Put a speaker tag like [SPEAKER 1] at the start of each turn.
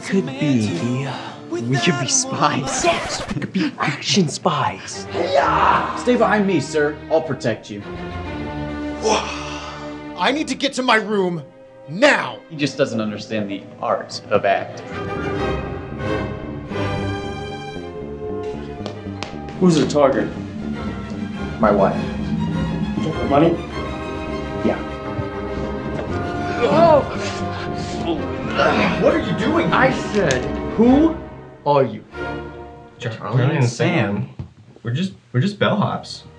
[SPEAKER 1] could be, we could be spies. We could be action spies.
[SPEAKER 2] Stay behind me, sir. I'll protect you.
[SPEAKER 3] I need to get to my room now.
[SPEAKER 2] He just doesn't understand the art of acting.
[SPEAKER 1] Who's the target?
[SPEAKER 2] My wife.
[SPEAKER 1] Money?
[SPEAKER 2] Yeah.
[SPEAKER 3] What are you doing?
[SPEAKER 1] I said, who are you?
[SPEAKER 4] Charlie and Sam, we're just bellhops.